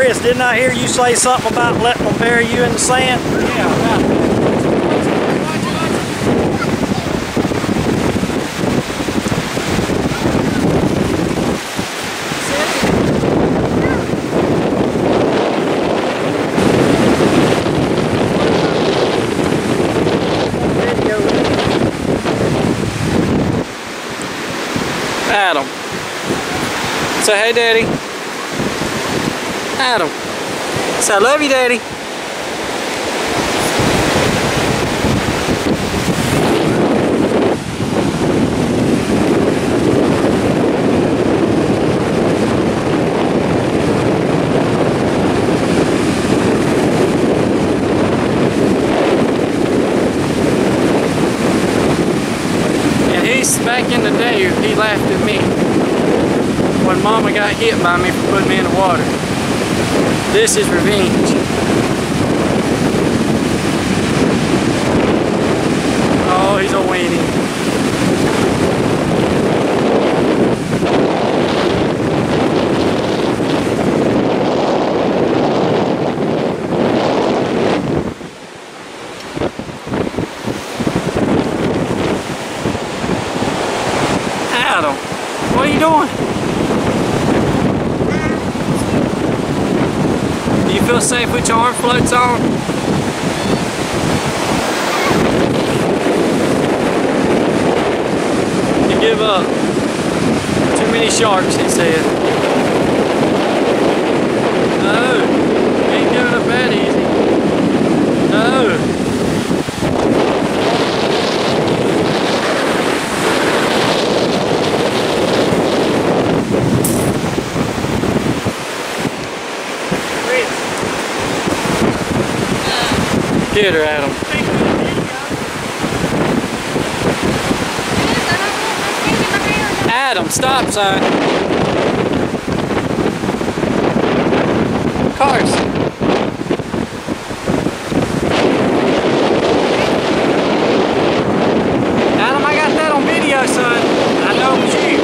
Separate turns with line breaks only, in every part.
Chris, didn't I hear you say something about letting them bury you in the sand?
Yeah, about that. Adam. Say hey, Daddy. Adam. Say I love you, Daddy. Back in the day, he laughed at me when Mama got hit by me for putting me in the water. This is revenge. Oh, he's a weenie. Adam, what are you doing? Do you feel safe with your arm floats on? You give up. Too many sharks, he said. No, you ain't giving up that easy. No. Get her, Adam. Adam, stop, son. Carson. Adam, I got that on video, son. I know it was you.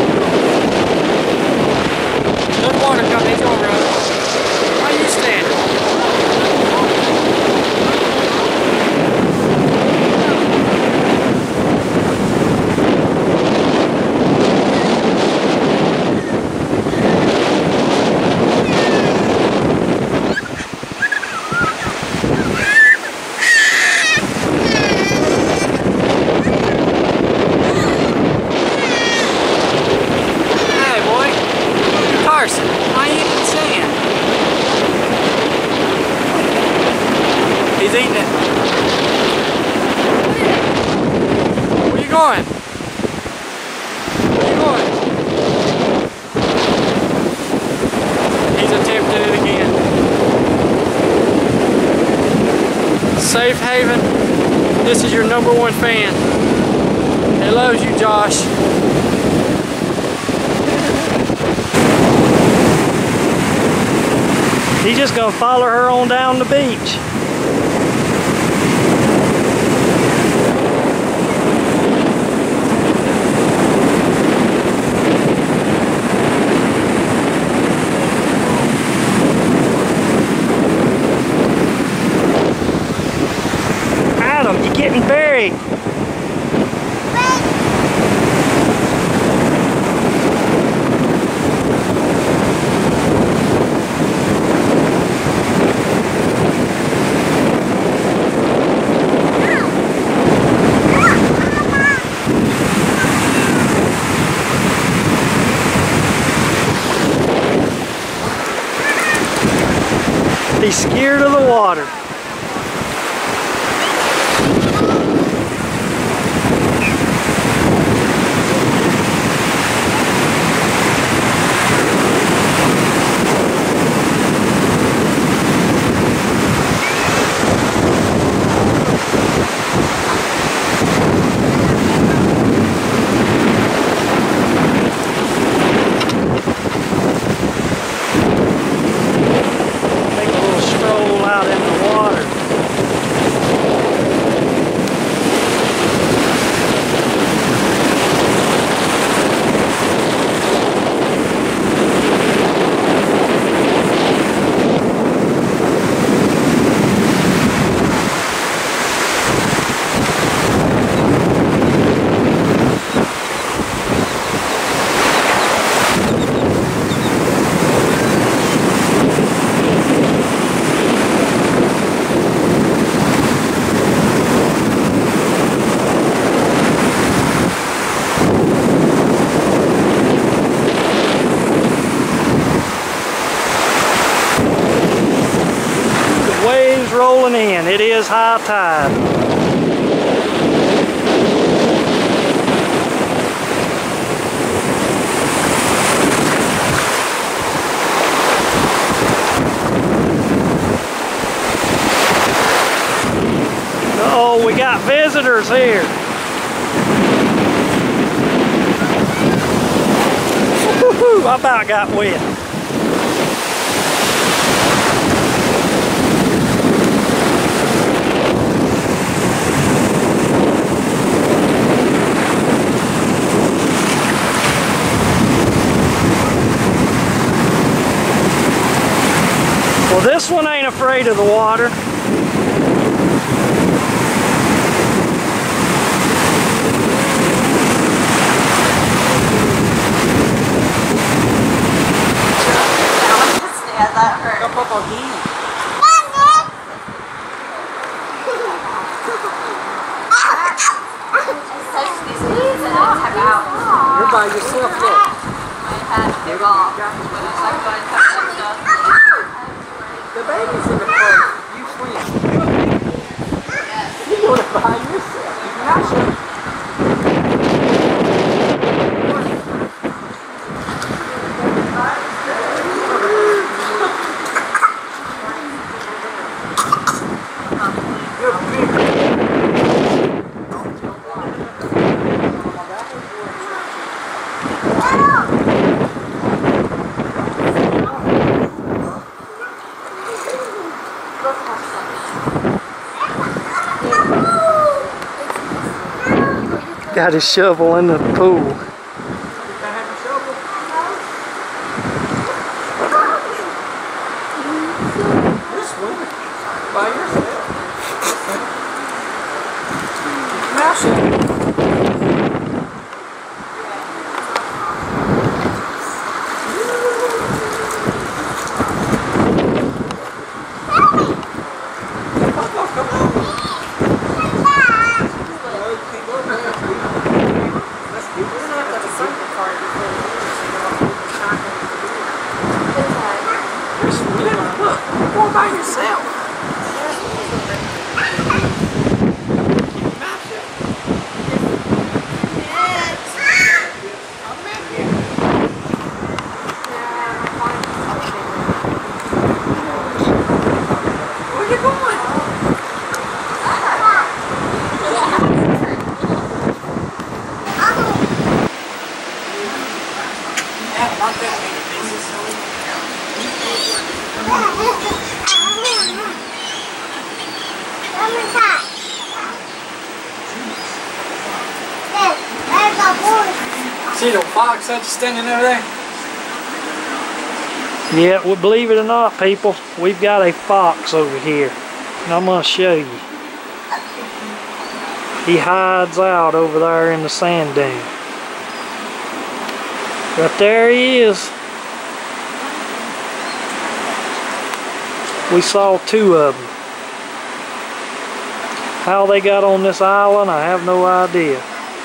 Good water coming, it's your brother. Why are you standing? He's eating it. Where you going? Where you going? He's attempting it again. Safe Haven, this is your #1 fan. He loves you, Josh.
He's just gonna follow her on down the beach. Adam, you're getting buried. He's scared of the water. Take a little stroll out in the water. It is high tide. Uh-oh, we got visitors here. Woo-hoo, I about got wet. Well, this one ain't afraid of the water.
You're by yourself, look. The baby's in the front. You swim. You're doing it by yourself. You're not sure.
Got his shovel in the pool.
You're swimming by yourself. Now show. By yourself. Where you going? See the fox that's standing over there?
Yeah, well, believe it or not, people, we've got a fox over here. And I'm going to show you. He hides out over there in the sand dune. Right there he is. We saw two of them. How they got on this island, I have no idea.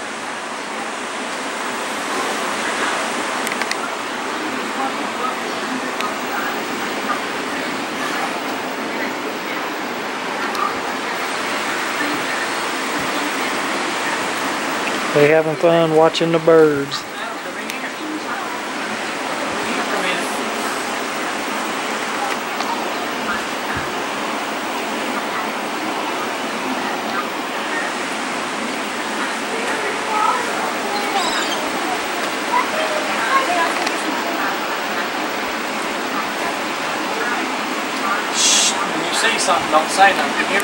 They having fun watching the birds.
Shh, when you see something, don't say nothing.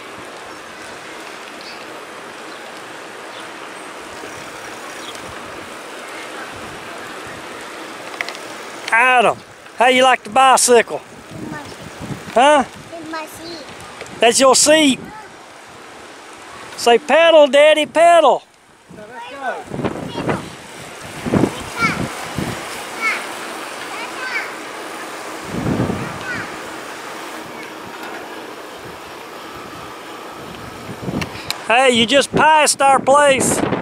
Adam, how you like the bicycle? Huh?
It's my seat.
That's your seat. Say pedal, Daddy, pedal.
So let's go.
Hey, you just passed our place.